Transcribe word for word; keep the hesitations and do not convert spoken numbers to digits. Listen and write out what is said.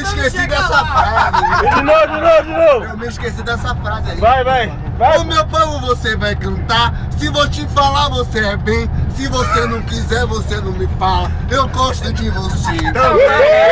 esqueci dessa frase. De novo, de novo, de novo. Eu me esqueci dessa frase aí. Vai, vai, vai. O meu povo você vai cantar. Se vou te falar, você é bem. Se você não quiser, você não me fala. Eu gosto de você.